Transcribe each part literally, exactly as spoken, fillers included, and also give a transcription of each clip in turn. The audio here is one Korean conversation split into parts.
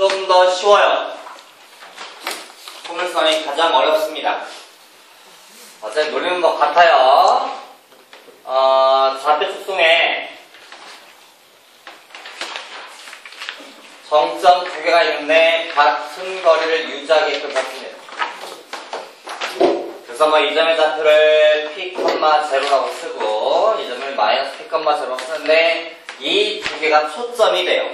좀 더 쉬워요. 포물선이 가장 어렵습니다. 어차피 노리는 것 같아요. 어, 좌표 축송에 정점 두 개가 있는데 같은 거리를 유지하게끔 했습니다. 그래서 뭐 이 점의 좌표를 p, 제로라고 쓰고 이 점을 마이너스 p, 제로라고 쓰는데 이 두 개가 초점이 돼요.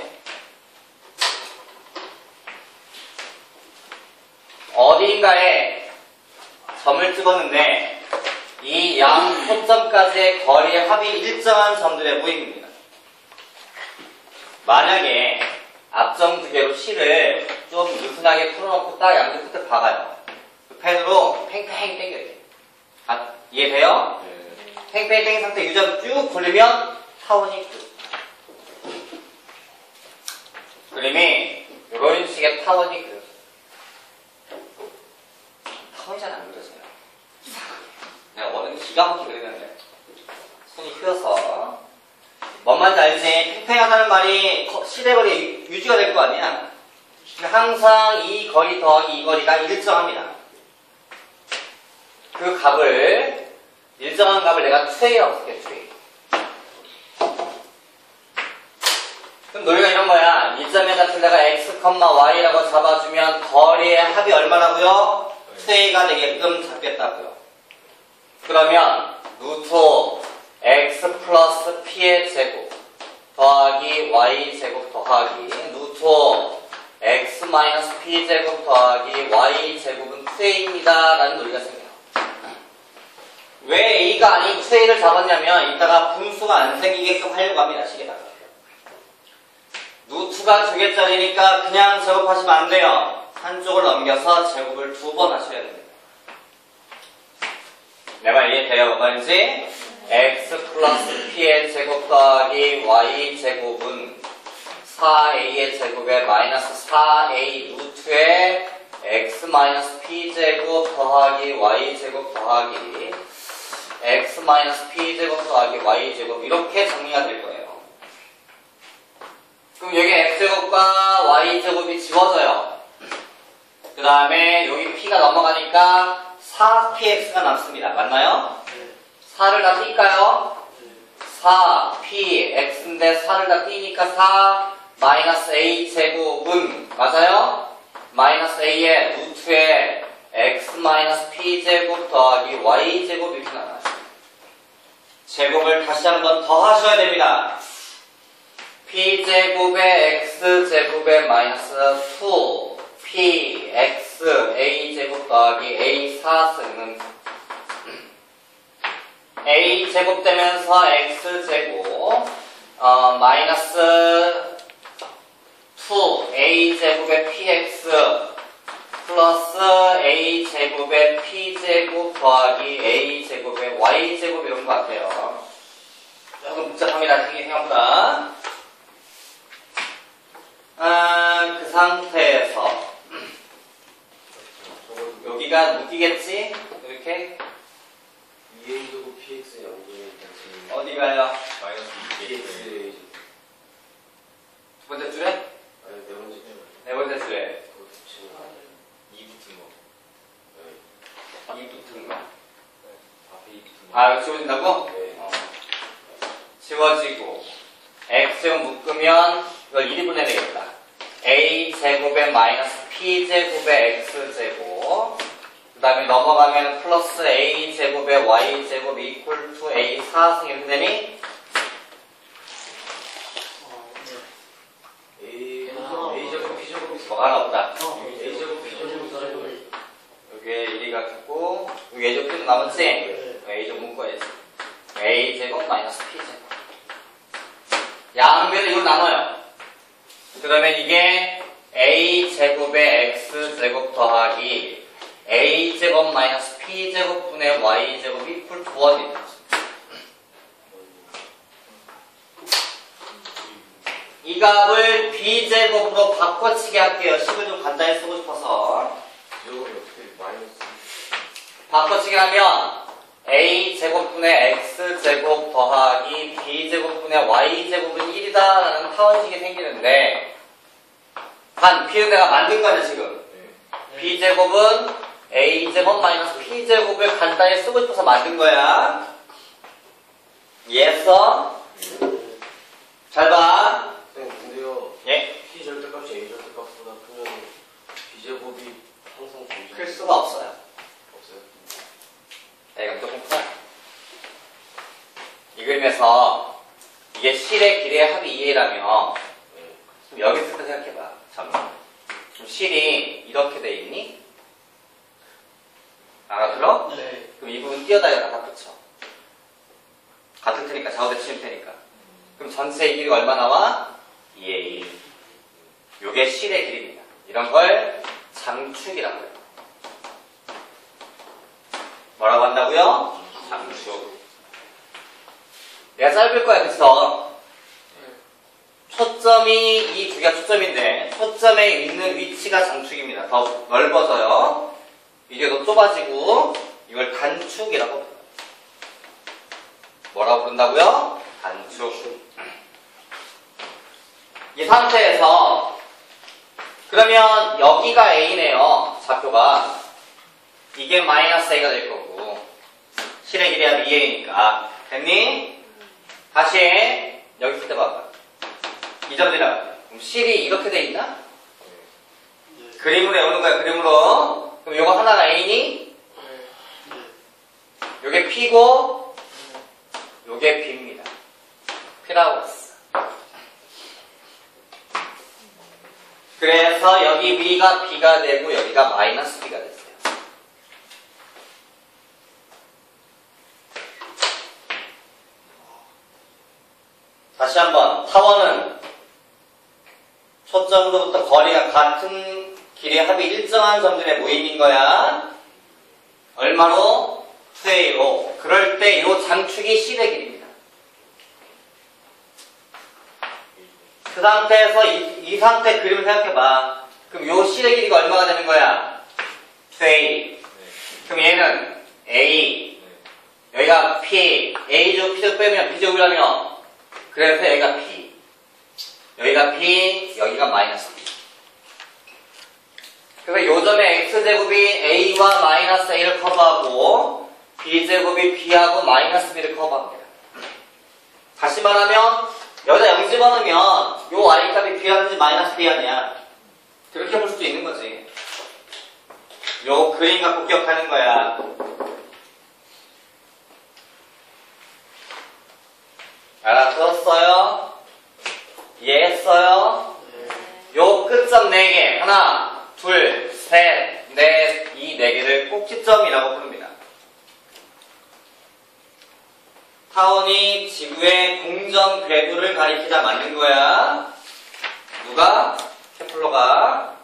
어디인가에 점을 찍었는데 이 양 초점까지의 거리의 합이 일정한 점들의 모임입니다. 만약에 앞점 두 개로 실을 좀 느슨하게 풀어놓고 딱 양쪽 끝을 박아요. 그 펜으로 팽팽히 당겨야 돼요. 아, 이해돼요? 네. 팽팽히 당긴 상태 유지하고 쭉 굴리면 타원이 끝. 그림이 이런 식의 타원이 끝. 타원이 잘 안 그려져요. 내가 원은 기가 막히게 그리는데 손이 휘어서 뭔 말인지 알지? 팽팽하다는 말이 실의 거리 유지가 될 거 아니야? 항상 이 거리 더하기 이 거리가 일정합니다. 그 값을 일정한 값을 내가 투에이라고 쓸게. 투에이. 그럼 논리가 이런 거야. 이 점의 좌표를 내가 x, y라고 잡아주면 거리의 합이 얼마라고요? 투에이가 되게끔 잡겠다고요. 그러면 루트 x 플러스 p의 제곱 더하기 y 제곱 더하기 루트 x 마이너스 p 제곱 더하기 y 제곱은 투에이입니다 라는 논리가 생겨요. 왜 a가 아닌 투에이를 잡았냐면 이따가 분수가 안 생기게끔 하려고 합니다. 식에다가 루트가 두 개짜리니까 그냥 제곱하시면 안 돼요. 한쪽을 넘겨서 제곱을 두 번 하셔야 됩니다. 내 말 이해돼요? 뭔 말인지? x 플러스 p의 제곱 더하기 y 제곱은 사 에이의 제곱에 마이너스 사 에이 루트에 x 마이너스 p 제곱 더하기 y 제곱 더하기 x 마이너스 p 제곱 더하기 y 제곱 이렇게 정리가 될 거예요. 그럼 여기 x 제곱과 y 제곱이 지워져요. 그 다음에 여기 p가 넘어가니까 사 피 엑스가 남습니다. 맞나요? 사를 다 뛸까요? 사 피 엑스인데 사를 다 띄니까 사 마이너스 a 제곱은 맞아요? 마이너스 a의 루트에 x 마이너스 p 제곱 더하기 y 제곱 이렇게 나와요. 제곱을 다시 한번 더 하셔야 됩니다. p 제곱에 x 제곱에 마이너스 이 피 엑스 a 제곱 더하기 a 사승은 a 제곱 되면서 x 제곱 어, 마이너스 이 a 제곱의 px 플러스 a 제곱의 p 제곱 더하기 a 제곱의 y 제곱 이런 것 같아요. 조금 복잡합니다. 생각보다. 아, 그 상태에서 여기가 묶이겠지? 이렇게 이 에이 제곱 피 엑스의 양분이 어디가요? 마이너스 이 엑스 두 번째 줄에? 아니 네 번째 줄 네 번째 줄에 그거 붙이는 거 이 붙은 거 이 붙은 거 앞에 이 붙은 거 아, 이거 지워진다고? 네. 어. 지워지고 x제곱 묶으면 이걸 일이 분해야 되겠다. a 제곱에 마이너스 p 제곱에 x 제곱 그 다음에 넘어가면 플러스 a 제곱에 y 제곱 이퀄 투 a 사승 이렇게 되니? A A 제곱 P 제곱 뭐가 하나 없다. A 제곱 P 제곱 여기에 일이가 붙고 여기 a 제곱 P도 남았지? a 제곱 묶어야지. a 제곱 마이너스 p 제곱 양변을 이걸 나눠요. 그러면 이게 a 제곱에 x 제곱 더하기 a 제곱 마이너스 p 제곱 분의 y 제곱 이퀄 구 원이 되죠. 이 값을 b 제곱으로 바꿔치기 할게요. 식을 좀 간단히 쓰고 싶어서. 제곱이 어떻게 마이너스 바꿔치기 하면 a 제곱분의 x 제곱 더하기 b 제곱분의 y 제곱은 일이다 라는 타원식이 생기는데 단 B는 내가 만든 거냐 지금. 네. B제곱은 A제곱 마이너스 P제곱을 간단히 쓰고 싶어서 만든 거야. 이해했어? 잘 봐. 네, 근데요. 예? P 절대값이 A 절대값보다 크면 B제곱이 항상 정지. 클 수가 없어요. 없어요? A가 조금 커요. 이 그림에서 이게 실의 길이의 합이 이 에이라며 네. 좀 여기 있을 때 생각해봐. 잠깐만. 그럼 실이 이렇게 돼 있니? 알아들어? 네. 그럼 이 부분 띄어다가 다 붙여. 같을 테니까, 좌우대 치울 테니까. 그럼 전체의 길이가 얼마 나와? 이 에이. 요게 실의 길이입니다. 이런 걸 장축이라고 해요. 뭐라고 한다고요? 장축. 내가 짧을 거야, 그쵸? 초점이 이 두 개가 초점인데 초점에 있는 위치가 장축입니다. 더 넓어져요. 이게 더 좁아지고 이걸 단축이라고 불러요. 뭐라고 부른다고요? 단축. 이 상태에서 그러면 여기가 A네요. 좌표가. 이게 마이너스 A가 될 거고 실의 길이가 이 에이니까 됐니? 다시 여기 있을 때 봐봐. 이 점들이라. 그럼 실이 이렇게 돼 있나? 네. 그림으로 외우는 거야, 그림으로. 그럼 요거 하나가 A니? 네. 요게 P고, 요게 B입니다. 피라고스. 그래서 여기 위가 B가 되고, 여기가 마이너스 B가 됐어요. 다시 한번. 타원은 초점으로부터 거리가 같은 길이의 합이 일정한 점들의 모임인 거야. 얼마로? 투 에이로. 그럴 때 이 장축이 C의 길이입니다. 그 상태에서 이, 이 상태 그림을 생각해봐. 그럼 요 C의 길이가 얼마가 되는 거야? 투 에이. 네. 그럼 얘는 A. 네. 여기가 P. A제곱 P제곱 빼면 B제곱이라며. 그래서 여기가 P. 여기가 P, 여기가 마이너스 B. 그래서 요점에 X제곱이 A와 마이너스 A를 커버하고 B제곱이 B하고 마이너스 B를 커버합니다. 다시 말하면 여기다 영 집어넣으면 요 Y값이 B하든지 마이너스 B하냐 그렇게 볼 수도 있는 거지. 요 그림 갖고 기억하는 거야. 알아들었어요? 이해했어요? 요 끝점 네 개 하나, 둘, 셋, 넷, 이 네 개를 꼭지점이라고 부릅니다. 타원이 지구의 공전 궤도를 가리키다 맞는 거야. 누가? 케플러가.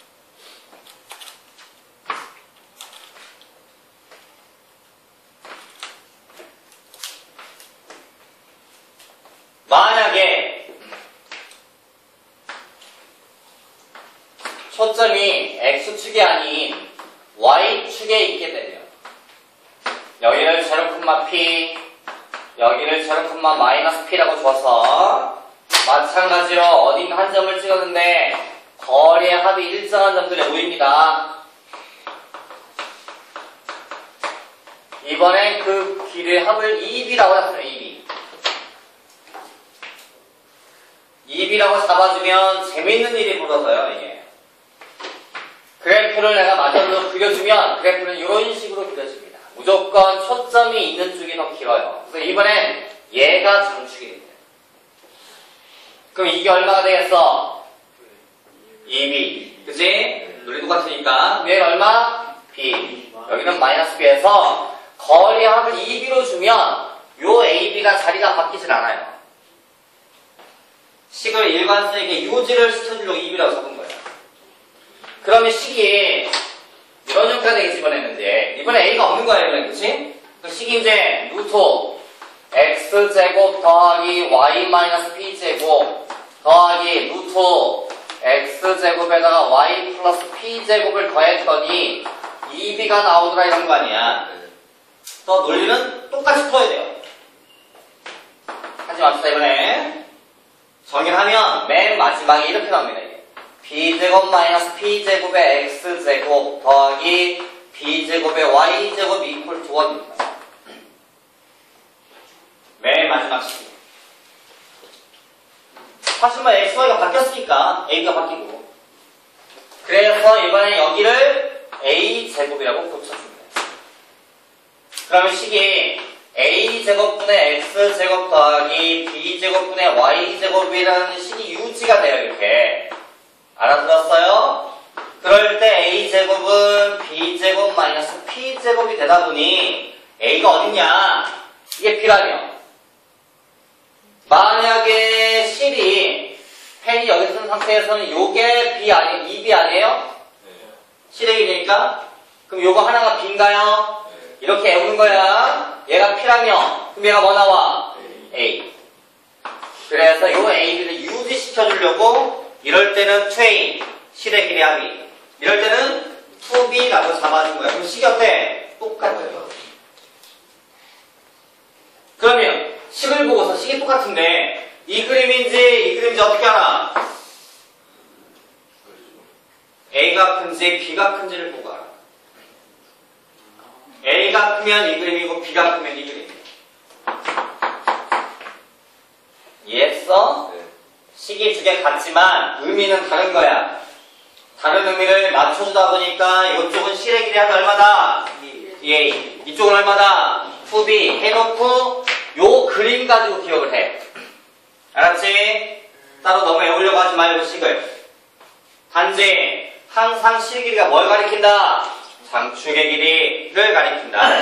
만약에 초점이 X축이 아닌 Y축에 있게 되면 여기를 제로 콤마 P 여기를 제로 콤마 마이너스 P라고 줘서 마찬가지로 어딘가 한 점을 찍었는데 거리의 합이 일정한 점들에 모입니다. 이번엔 그 길의 합을 이 비라고 했어요. 이 비. 이 비라고 잡아주면 재밌는 일이 벌어져요. 이게. 그래프를 내가 마저로 그려주면 그래프는 이런 식으로 그려집니다. 무조건 초점이 있는 쪽이 더 길어요. 그래서 이번엔 얘가 장축이 됩니다. 그럼 이게 얼마가 되겠어? 이 비. 그치? 논리 똑같으니까. 얘는 얼마? B. 여기는 마이너스 B에서 거리 합을 이 비로 주면 요 에이 비가 자리가 바뀌질 않아요. 식을 일관성에게 유지를 시켜주려고 이 비라고 적은 거예요. 그러면 식이 이런 형태가 되게 집어냈는데 이번에 A가 없는 거예요. 이번에. 그치? 그 식이 이제 루트 X제곱 더하기 Y 마이너스 B제곱 더하기 루트 X제곱에다가 Y 플러스 P제곱을 더했더니 이 비가 나오더라 이런 거 아니야. 또 논리는 똑같이 풀어야 돼요. 하지 맙시다. 이번에 정의를 하면 맨 마지막에 이렇게 나옵니다. 이게. b제곱 마이너스 p제곱의 x제곱 더하기 b제곱의 y제곱 이퀄 투 원입니다. 맨 마지막 식이. 사실 뭐 x, y가 바뀌었으니까 a가 바뀌고. 그래서 이번에 여기를 a제곱이라고 고쳐줍니다. 그러면 식이 a제곱분의 x제곱 더하기 b제곱분의 y제곱이라는 식이 유지가 돼요. 이렇게. 알아들었어요? 그럴 때 a제곱은 b제곱 마이너스 p제곱이 되다 보니 a가 어딨냐? 이게 b라며. 만약에 실이 펜이 여기 쓴 상태에서는 요게 b 아니, 이 비 아니에요? 네. 실의 길이니까? 그럼 요거 하나가 b인가요? 네. 이렇게 외우는 거야. 얘가 p라며. 그럼 얘가 뭐 나와? 네. a. 그래서 요 a를 유지시켜주려고 이럴 때는 투 에이, 실의 길이 합이. 이럴 때는 투 비라고 잡아준 거야. 그럼 식이 어때? 똑같아요. 그러면 식을 보고서 식이 똑같은데 이 그림인지 이 그림인지 어떻게 알아? A가 큰지 B가 큰지를 보고 알아. A가 크면 이 그림이고 B가 크면 이 그림이야. 이해했어? 네. 식이 두 개 같지만 의미는 다른 거야. 다른 의미를 맞춰주다 보니까 이쪽은 실의 길이 합이 얼마다? 이 에이. 이쪽은 얼마다? 투 비 해놓고 요 그림 가지고 기억을 해. 알았지? 따로 너무 외우려고 하지 말고 식을. 단지 항상 실 길이가 뭘 가리킨다? 장축의 길이를 가리킨다.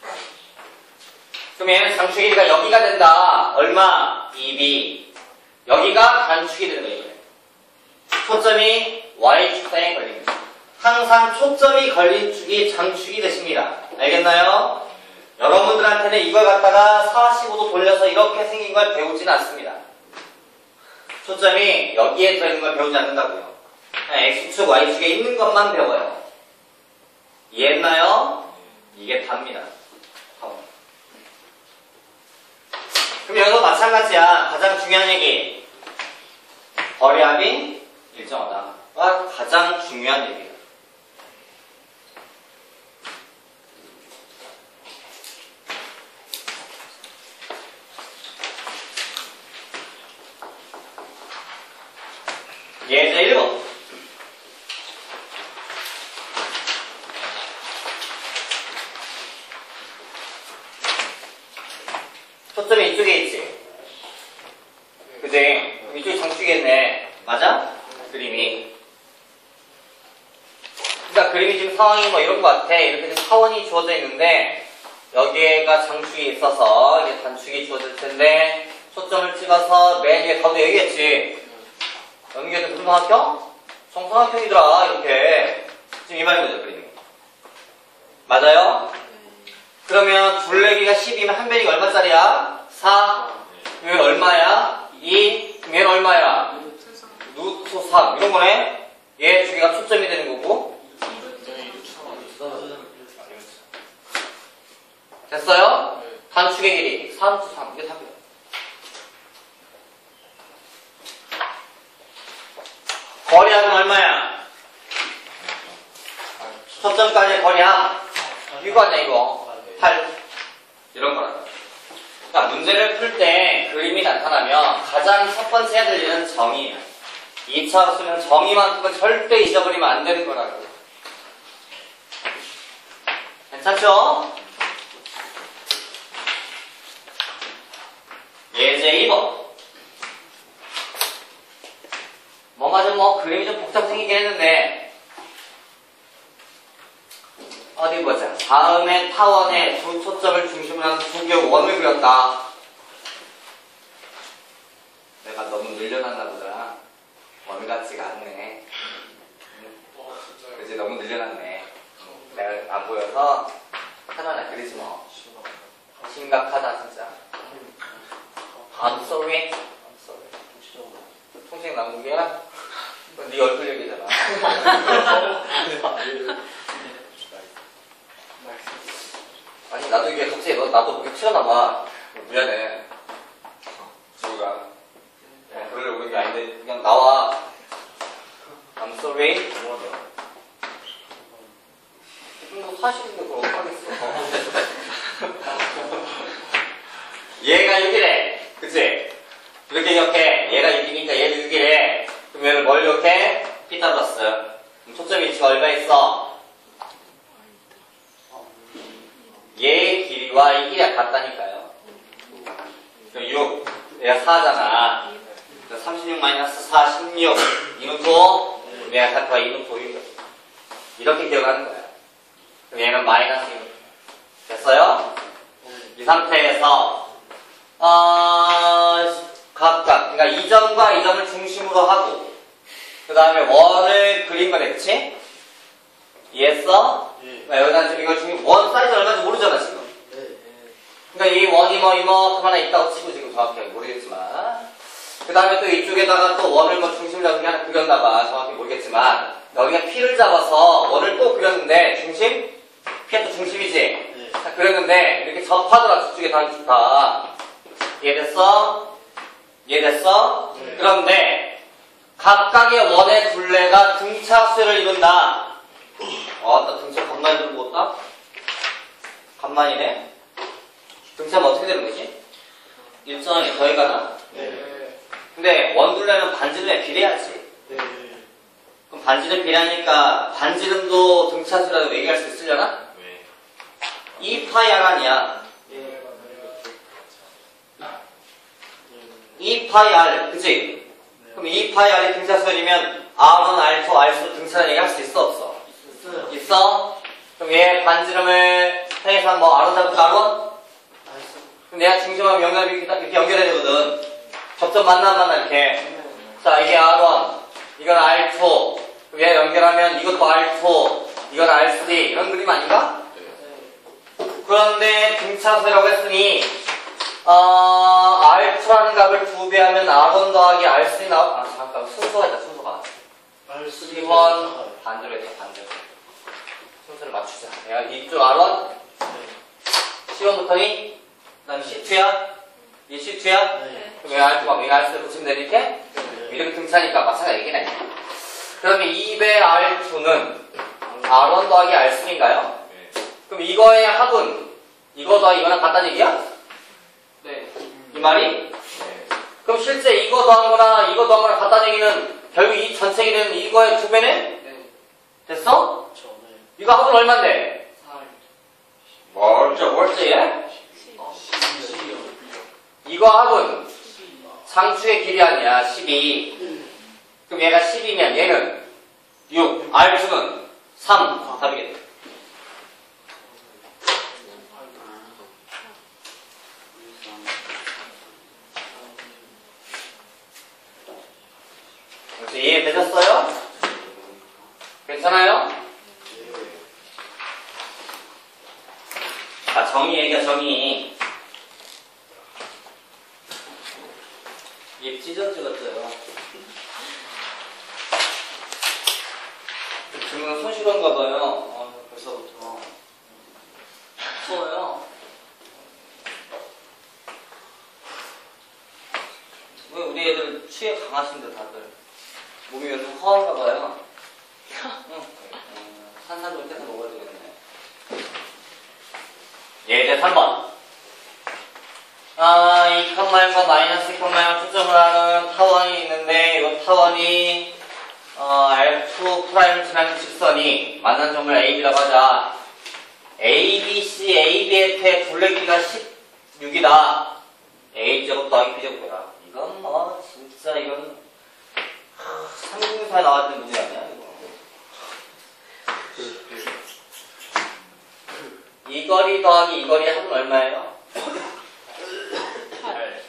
그럼 얘는 장축의 길이가 여기가 된다. 얼마? 이 비. 여기가 단축이 되는 거예요. 초점이 y축상에 걸립니다. 항상 초점이 걸린 축이 장축이 되십니다. 알겠나요? 여러분들한테는 이걸 갖다가 사십오 도 돌려서 이렇게 생긴 걸 배우진 않습니다. 초점이 여기에 들어있는 걸 배우지 않는다고요. 그냥 x축, y축에 있는 것만 배워요. 이해했나요? 이게 답니다. 그럼 여기도 마찬가지야. 가장 중요한 얘기. 거리합이 일정하다가 가장 중요한 얘기예요. 예제 일 번. 초점이 이쪽에 있지? 그지? 이쪽이 장축이겠네. 맞아? 그림이. 그러니까 그림이 지금 상황이 뭐 이런 것 같아. 이렇게 지금 사원이 주어져 있는데 여기에가 장축이 있어서 이게 단축이 주어질 텐데 초점을 찍어서 맨 위에 가도 여기겠지? 여기가 무슨 삼각형? 정삼각형이더라. 이렇게. 지금 이 말인 거죠, 그림이. 맞아요? 그러면 둘레기가 십이면 한 변이가 얼마짜리야? 사. 그럼 얘는 얼마야? 이. 그럼 얘는 얼마야? 루트 삼. 이런 거네? 얘 두 개가 초점이 되는 거고. 됐어요? 단축의 길이 삼, 삼. 이게 답이에요. 거리합은 얼마야? 초점까지의 거리합. 이거 아니야, 이거. 팔. 이런 거라. 그러니까 문제를 풀 때 그림이 나타나면 가장 첫 번째 해야 될 일은 정의예요. 이 차 없으면 정의만큼은 절대 잊어버리면 안 되는 거라고. 괜찮죠? 예제 이 번. 뭔가 좀 뭐 그림이 좀 복잡 생기긴 했는데 어디 보자. 다음에 타원에 두 초점을 중심으로 하는 두 개의 원을 그렸다. 내가 너무 늘려놨나 보다. 원 같지가 않네. 그치, 너무 늘려놨네. 내가 안 보여서 하나하나 그리지 뭐. 심각하다 진짜. I'm sorry. I'm sorry. 통신 남국이야? 네 얼굴 얘기잖아. 아니 나도 이게 갑자기 너 나도 보기 튀어나와. 미안해. 지우가 그냥 그러려고 그런 게 아닌데 그냥 나와. 오케이? 너무하다. 뭐 사실인데 그걸 어떡하겠어. 얘가 육이래. 그치? 이렇게 기억해. 얘가 육이니까 얘도 육이래. 그럼 얘를 뭘 기억해? 피타 플러스. 그럼 초점 위치가 얼마 있어? 얘의 길이와 이 길이가 같다니까요. 그럼 육, 얘가 사잖아. 삼십육 마이너스 사, 십육. 이노토, 얘가 같아, 이노토 육. 이렇게 기억하는 거야. 그럼 얘는 마이너스 육. 됐어요? 이 상태에서, 어, 각각, 그러니까 이 점과 이 점을 중심으로 하고, 그 다음에 원을 그린 거네, 그치? 이해했어? 예. 그러니까 여기다 지금 이거 지금 원 사이즈 얼마인지 모르잖아, 지금. 네. 그러니까 이 원이 뭐, 이뭐, 하나 있다고 치고 지금 정확하게 모르겠지만. 그 다음에 또 이쪽에다가 또 원을 뭐 중심으로 그냥 하나 그렸나봐. 정확히 모르겠지만. 여기가 P를 잡아서 원을 또 그렸는데, 중심? P가 또 중심이지? 네. 자, 그렸는데, 이렇게 접하더라, 저쪽에 다 좋다. 이해됐어? 이해됐어? 네. 그런데, 각각의 원의 둘레가 등차수를 이룬다. 어, 나 등차 간만에 들고 왔다? 간만이네? 등차면 어떻게 되는 거지? 일정하게 더해가나? 네. 근데 원둘레는 반지름에 비례하지. 네. 그럼 반지름 비례하니까 반지름도 등차수라고 얘기할 수 있으려나? 왜? 이 파이 알 아니야. 예. 이 파이 알, 그치? 그럼 이 파이 알이 등차수이면 알 원, 알 투, 알 수 등차라는 얘기 할 수 있어, 없어? 있어요. 있어? 그럼 얘 반지름을 해서 뭐 알 원 잡을까, 알 원? 그럼 내가 중심하고 연결이 이렇게 연결해야 되거든. 접점 만나 만나 이렇게. 자, 이게 알 원, 이건 알 투. 그럼 얘 연결하면 이것도 알 투, 이건 알 쓰리. 이런 그림 아닌가? 그런데 등차수라고 했으니 어, 알 투라는 값을 두 배 하면 알 원 더하기 알 쓰리 나오. 아, 잠깐 순서가 있다, 순서가. 일 번 반대로 했다, 반대로. 순서를 맞추자. 내가 이쪽 알 원, 시 원부터니 그 다음 시 투야? 이 시 투야? 네. 그럼 얘 알 투가 얘가 알 쓰리 붙이면 되니 이렇게? 이렇게 등차니까 마찬가지 얘기네. 그러면 이 배 알 투는 알 원 더하기 알 쓰리인가요? 네. 그럼 이거의 합은 이거 더하기 이거랑 같다는 얘기야? 네. 이 말이? 네. 그럼 실제 이거 더한 거나 이거 더한 거랑 같다는 얘기는 결국 이 전체 길이는 이거의 두 배네? 네. 됐어? 그렇죠. 네. 이거 합은 얼만데? 살. 멀쩡 멀쩡해? 십이요. 이거 합은 상추의 길이 아니야, 십이. 그럼 얘가 십이면 얘는 육, 알 투는 삼. 답이겠네. 그래서 이해되셨어요? 괜찮아요? 자, 정의 얘기야, 정의. 입 찢어지겠어요. 지금 손실한가 봐요. 어, 벌써부터. 추워요. 왜 우리 애들 추위에 강하신데 다들. 몸이 요즘 허한가 봐요. 응. 음, 산산 좀 떼서 먹어야 되겠네. 예제 삼 번. 아, 이 컴마일과 마이너스 이 컴마일 초점을 하는 타원이 있는데, 이 타원이, 어, 알 투 프라임을 지나는 직선이 만난 점을 에이비라고 하자. 에이비씨, 에이비의 둘레 길이가 십육이다. A제곱 더하기 B제곱이다. 이건 뭐, 진짜 이건, 삼중사에 나왔던 문제 아니야, 이거. 이 거리 더하기 이 거리 합은 얼마예요? 팔.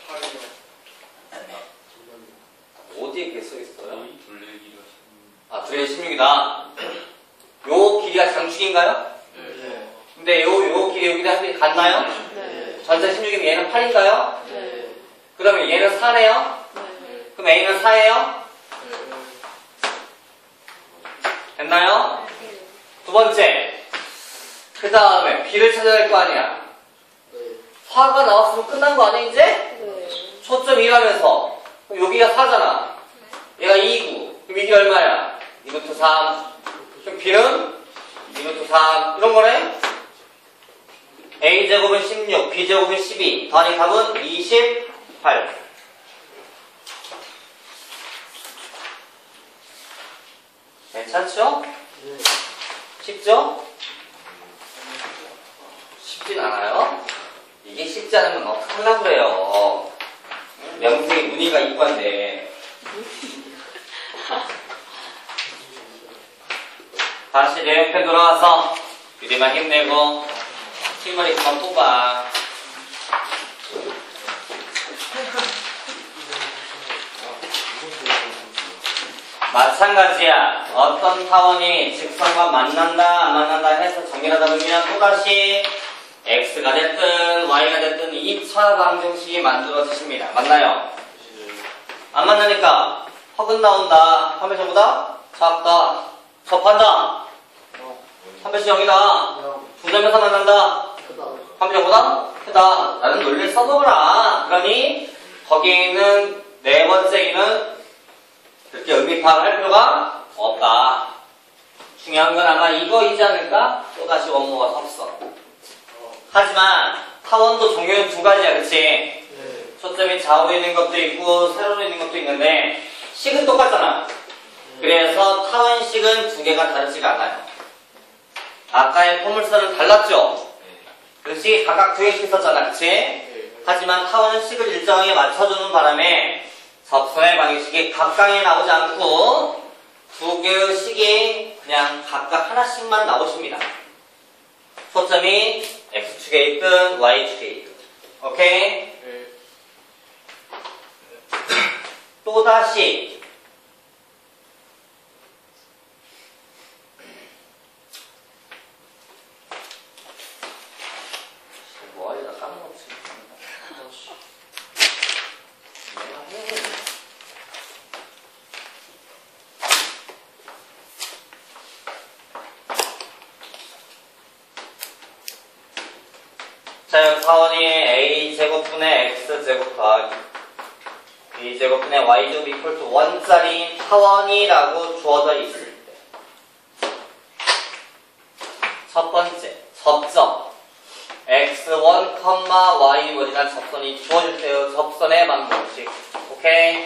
어디에 그게 써있어요? 둘레기가 아, 둘레 십육이다. 요 길이가 장축인가요? 네. 근데 요, 요 길이 여기다 합이 같나요? 네. 전체 십육이면 얘는 팔인가요? 네. 그러면 얘는 사네요? 네. 그럼 A는 사예요? 됐나요? 두 번째. 그 다음에 B를 찾아야 될 거 아니야. 네. 사가 나왔으면 끝난 거 아니야, 이제? 초점 이라면서. 그럼 여기가 사잖아. 얘가 이구. 그럼 이게 얼마야? 이 루트 삼. 그럼 B는 이 루트 삼. 이런 거네? A제곱은 십육, B제곱은 십이. 더하니 답은 이십팔. 괜찮죠? 네. 쉽죠? 쉽진 않아요? 이게 쉽지 않으면 어떡하려고 그래요. 명색이 무늬가 이과인데. 다시 내 옆에 돌아와서 그리만 힘내고 힘을 그만 뽑아. 마찬가지야. 어떤 타원이 직선과 만난다 안 만난다 해서 정리하다 보면 또다시 x가 됐든 y가 됐든 이 차 방정식이 만들어지십니다. 맞나요? 안 만나니까 허근 나온다. 한 배 전부 다 작다. 접한다. 한 배씩 영이다. 두 점에서 만난다. 크다. 한 배 전보다 크다. 라는 논리를 써보거라. 그러니 거기에 있는 네 번째 기는 그렇게 의미 파악을 할 필요가 없다. 중요한 건 아마 이거이지 않을까? 또다시 원모가 없어. 하지만 타원도 종류는 두 가지야, 그치? 네. 초점이 좌우로 있는 것도 있고 세로로 있는 것도 있는데 식은 똑같잖아. 그래서 타원식은 두 개가 다르지가 않아요. 아까의 포물선은 달랐죠? 그렇지? 각각 두 개씩 있었잖아, 그치? 하지만 타원은 식을 일정하게 맞춰주는 바람에 접선의 방식이 각각이 나오지 않고 두 개의 식이 그냥 각각 하나씩만 나오십니다. 초점이 x축에 있든 y축에 있든. 오케이? 또다시 뭐하려다 까먹었지. 자, 여기 타원이 a제곱분의 x제곱 더하기 b제곱분의 y제곱 이퀄 투 일짜리인 타원이라고 주어져 있을 때 첫 번째, 접점 엑스 원, 와이 원이라는 접선이 주어질 때의 접선의 방정식. 오케이?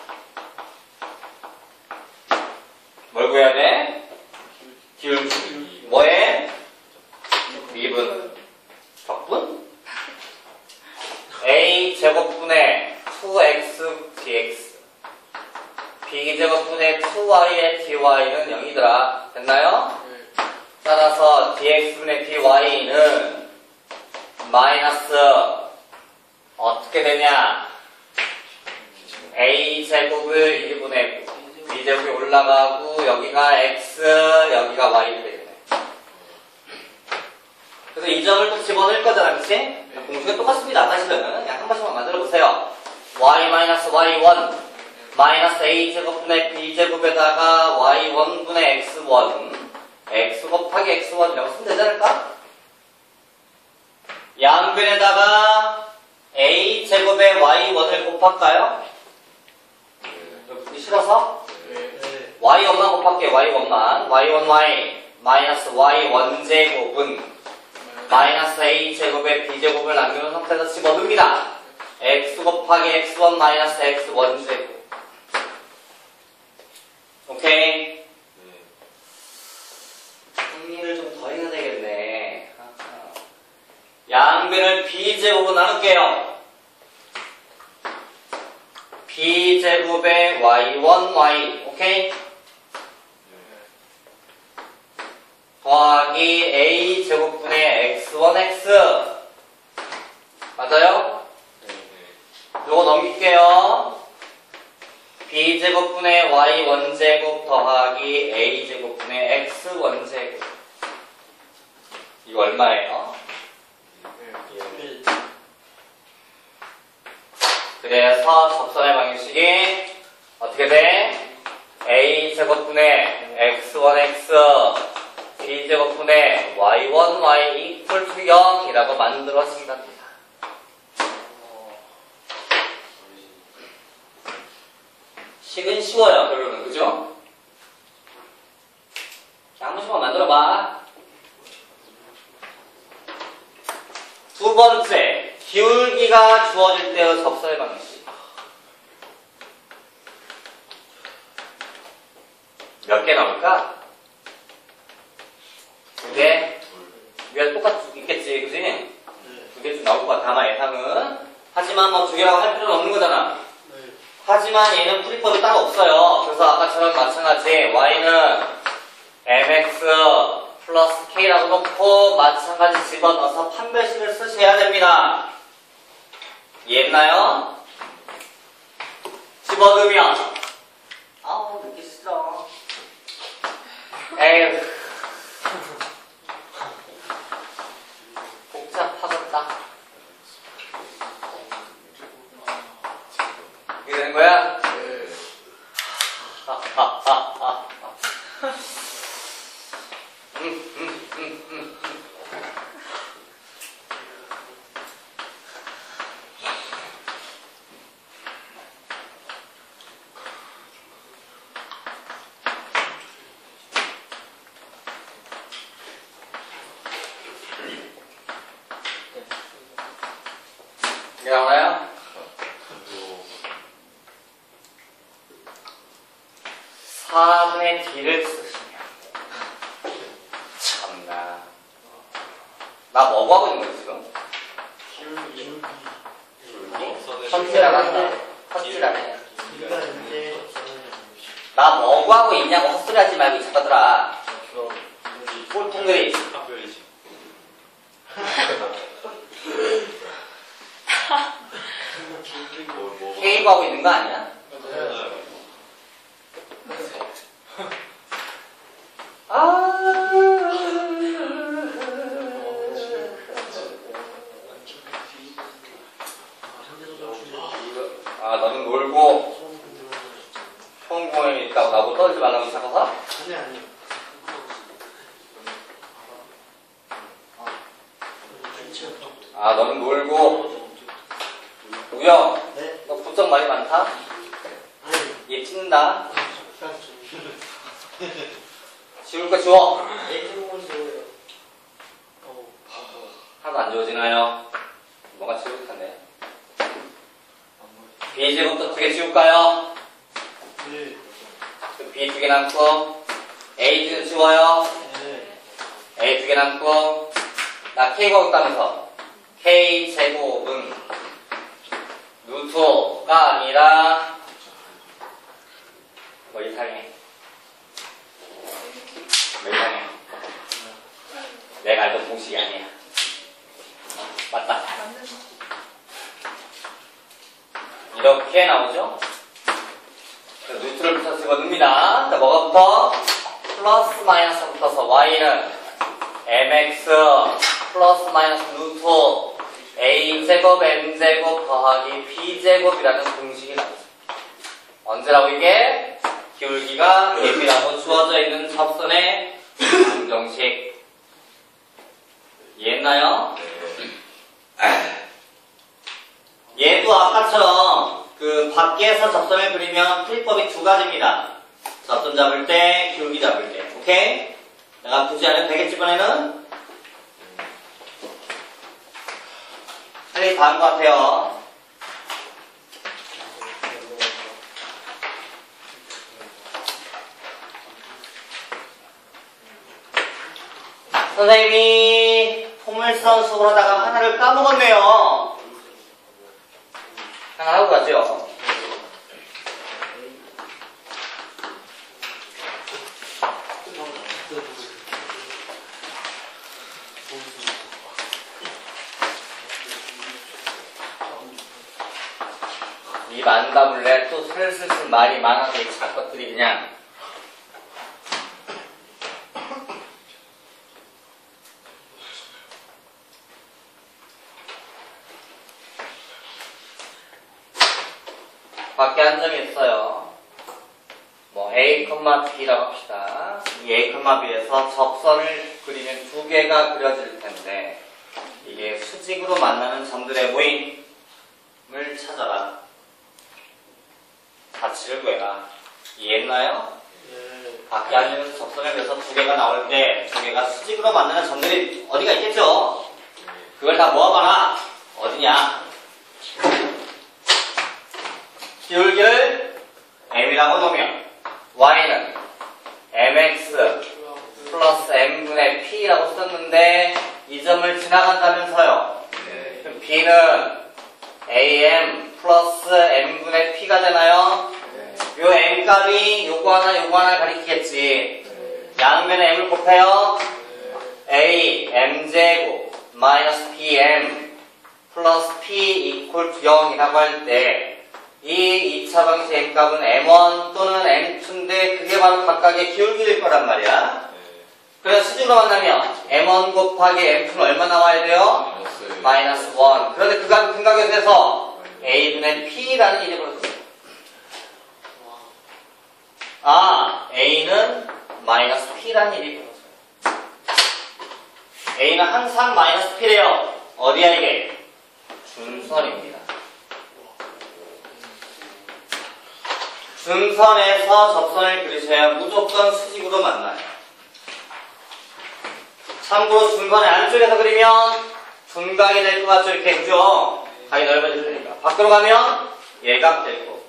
뭘 구해야 돼? 기울기. 뭐에? 미분. 적분? a 제곱분의 투 엑스 dx b 제곱분의 투 와이의 dy는 영이더라. 됐나요? 따라서 dx분의 dy는 마이너스 어떻게 되냐? a제곱을 일분의 b제곱이 올라가고 여기가 x 여기가 y가 되겠네. 그래서 이 점을 또 집어넣을 거잖아, 그치? 공식은 똑같습니다, 사실은. 그냥 한 번씩만 만들어 보세요. y 마이너스 와이 원 마이너스 a제곱분의 b제곱에다가 와이 원분의 엑스 원 x 곱하기 엑스 원이라고 쓰면 되지 않을까? 양변에다가 a제곱에 와이 원을 곱할까요? 여기 싫어서? 네. 와이 원만 곱할게요, 와이 원만. 와이 원 와이 마이너스 와이 원 제곱은 마이너스 a제곱에 b제곱을 남겨놓은 상태에서 집어넣습니다. x 곱하기 엑스 원 마이너스 엑스 원 제곱. 오케이? 정리를 좀 더 해야 되겠네. 양변을 b제곱으로 나눌게요. b제곱에 와이 원 와이. 오케이? 더하기 a제곱분의 엑스 원 엑스. 맞아요? 요거 넘길게요. b제곱분의 와이 원 제곱 더하기 a제곱분의 엑스 원 제곱. 이거 얼마예요? 그래서 접선의 방정식이 어떻게 돼? a제곱분의 엑스 원 엑스 b제곱분의 와이 원 와이 이퀄 투 영이라고 만들어진답니다. 식은 쉬워요, 결론은. 그죠? 들어봐. 두 번째, 기울기가 주어질 때의 접선의 방식. 몇 개 나올까? 두 개? 위에 똑같이 있겠지, 그지? 두 개쯤 나올 것 같아, 아마 예상은. 하지만 뭐 두 개라고 할 필요는 없는 거잖아. 하지만 얘는 풀이법이 따로 없어요. 그래서 아까처럼 마찬가지 y는 mx 플러스 k라고 놓고 마찬가지 집어넣어서 판별식을 쓰셔야 됩니다. 이해했나요? 집어넣으면 아우 듣기 싫어. 에휴 복잡하겠다. 이게 되는 거야? 하하하하. 음, 음, 음, 음. 이게 나오나요? 사분의 d를 쓰시면 참나 나 뭐고 하고 있는 거야 지금? 헛소리하네 헛소리하네 나 뭐고 하고 있냐고 헛소리하지 말고 이 작가들아 꼴통들이 케이브 하고 있는 거 아니야? 아, 아 너는 놀고 소음공원에 있다고 나보고 떨지 말라고 생각하? 아니 아니. 아 너는 놀고 우영 네. 너 부쩍 말이 많다? 아니. 얘 찢는다. 지울 거 지워. 하나도 안 지워지나요? 뭐가 지울듯한데? B제곱도 두 개 지울까요? 네. B 두 개 남고 A 지워요. 네. A 두 개 남고 나 K가 있다면서 K제곱은 루트가 아니라 뭐 이상해. 뭐 이상해. 내가 알던 공식이 아니야. 맞다. 이렇게 나오죠? 루트를 붙여 집어넣습니다. 자, 뭐가 붙어? 플러스 마이너스 붙어서 y는 mx 플러스 마이너스 루트 a제곱 m제곱 더하기 b제곱이라는 공식이 나오죠. 언제라고 이게? 기울기가 갭이라고 주어져 있는 접선의 방정식. 이해했나요? 얘도 아까처럼 그 밖에서 접선을 그리면 풀이법이 두 가지입니다. 접선 잡을 때, 기울기 잡을 때. 오케이? 내가 굳이 안 해도 되겠지, 이번에는? 할 일이 다 한 것 같아요. 선생님이 포물선 수업을 하다가 하나를 까먹었네요. 하나 하고 가죠. 이 만다물래 또 슬슬슬 말이 많아서 이 작것들이 그냥 밖에 한 점이 있어요. 뭐 A, B라고 합시다. 이 A, B에서 접선을 그리면 두 개가 그려질 텐데 이게 수직으로 만나는 점들의 모임을 찾아라. 가치를 구해라. 이해했나요? 네. 밖에 앉으면서 접선을 그려서 두 개가 나올 때 두 개가 수직으로 만드는 점들이 어디가 있겠죠? 그걸 다 모아봐라. 어디냐? 기울기를 m이라고 놓으면 y는 mx 플러스 m분의 p라고 썼는데 이 점을 지나간다면서요. 그럼 b는 am 플러스 m분의 p가 되나요? 요 m 값이 요거 하나 요거 하나 가리키겠지. 양면에 m을 곱해요. a m제곱 마이너스 bm 플러스 p 이퀄 투 영이라고 할 때 이 이 차 방식 m 값은 엠 원 또는 엠 투인데 그게 바로 각각의 기울기일 거란 말이야. 그래서 수직으로 만나면 엠 원 곱하기 엠 투는 얼마 나와야 돼요? 마이너스 일. 그런데 그 값이 큰 값이 돼서 a분의 p라는 일이 벌어져요. 아, a는 마이너스 p라는 일이 벌어져요. a는 항상 마이너스 p래요. 어디야 이게? 중선입니다. 중선에서 접선을 그리셔야 무조건 수직으로 만나요. 참고로 중선의 안쪽에서 그리면 분각이 될 것 같죠? 이렇게, 그죠? 각이 넓어질 테니까. 밖으로 가면 예각 될 거고.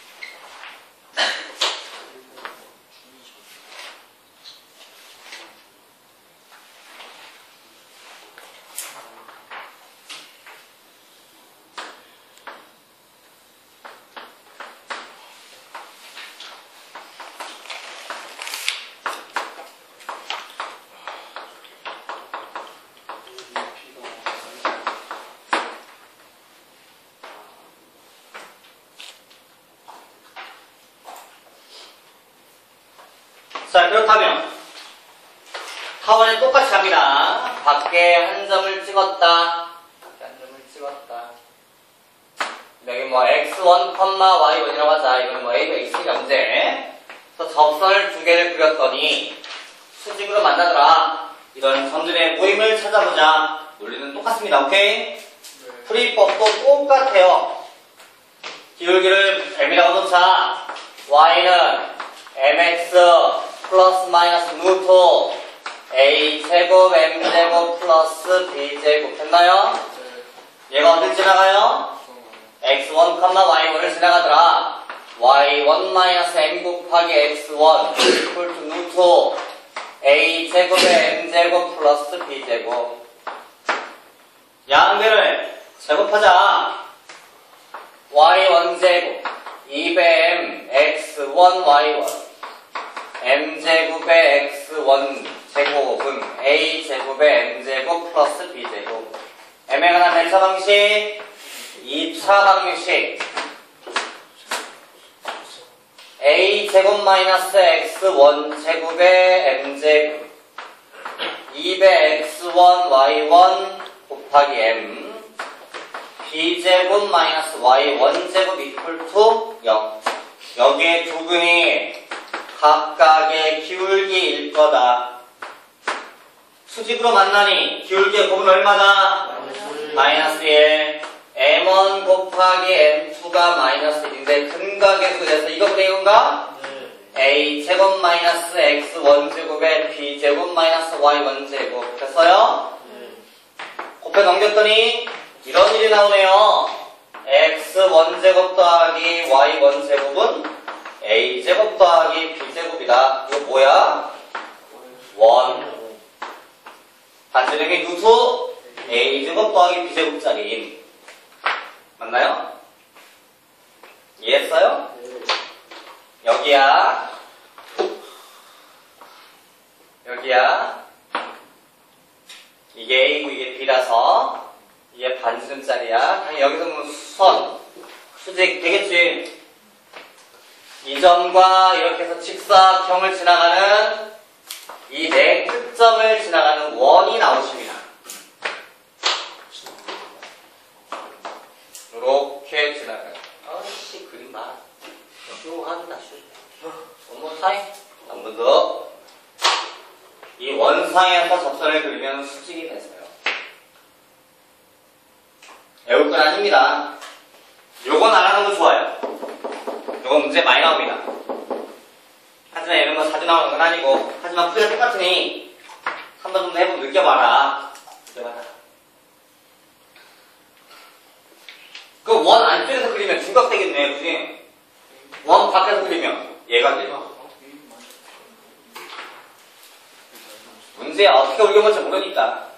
자, 그렇다면 타원에 똑같이 합니다. 밖에 한 점을 찍었다. 밖에 한 점을 찍었다. 여기 뭐 엑스 원, 와이 원이라고 하자. 이건 뭐 A가 X가 문제. 그래서 접선을 두 개를 그렸더니 수직으로 만나더라. 이런 점들의 모임을 찾아보자. 논리는 똑같습니다. 오케이? 풀이법도 똑같아요. 기울기를 m이라고 놓자. y는 mx 플러스 마이너스 루트 a 제곱 m 제곱 플러스 b 제곱 됐나요? 얘가 어딜 지나가요? 엑스 원, 와이 원을 지나가더라. 와이 원 마이너스 m 곱하기 엑스 원 이퀄 투 루트 a 제곱에 m 제곱 플러스 b 제곱. 양변을 제곱하자. 와이 원 제곱 이 배 m 엑스 원 와이 원 m제곱의 엑스 원 제곱은 a제곱의 m제곱 플러스 b제곱. m에 관한 몇 차 방식? 이 차 방식. a제곱 마이너스 엑스 원 제곱의 m제곱 이 배 엑스 원 와이 원 곱하기 m b제곱 마이너스 와이 원 제곱 이퀄 투 영. 여기에 두 근이 각각의 기울기일 거다. 수직으로 만나니 기울기의 곱은 얼마다? 마이너스 일. 엠 원 곱하기 엠 투가 마이너스 일인데 근각의 수에서 이거보다 이건가? 네. a 제곱 마이너스 엑스 원 제곱에 b 제곱 마이너스 와이 원 제곱 됐어요? 네. 곱해 넘겼더니 이런 일이 나오네요. 엑스 원 제곱 더하기 와이 원 제곱은 a제곱 더하기 b제곱이다. 이거 뭐야? 원. 반지름이 루트 a제곱 더하기 b제곱짜리. 맞나요? 이해했어요? 네. 여기야. 여기야. 이게 a고 이게 b라서 이게 반지름짜리야. 여기서 보면 선, 수직 되겠지? 이 점과 이렇게 해서 직사각형을 지나가는 이 네 끝점을 지나가는 원이 나오십니다. 이렇게 지나가요. 아씨 그림 봐. 쇼한다 쇼. 원모 타임. 한 번 더. 이 원상에서 접선을 그리면 수직이 되세요. 외울 건 아닙니다. 요건 안 하는 거 좋아요. 요건 문제 많이 나옵니다. 한 하지만 얘는 뭐 자주 나오는 건 아니고 하지만 풀이가 똑같으니 한 번 정도 해보고 느껴봐라. 느껴봐라. 그 원 안쪽에서 그리면 중각되겠네, 그치? 원 밖에서 그리면 얘가 돼. 문제야 어떻게 올려볼지 모르니까.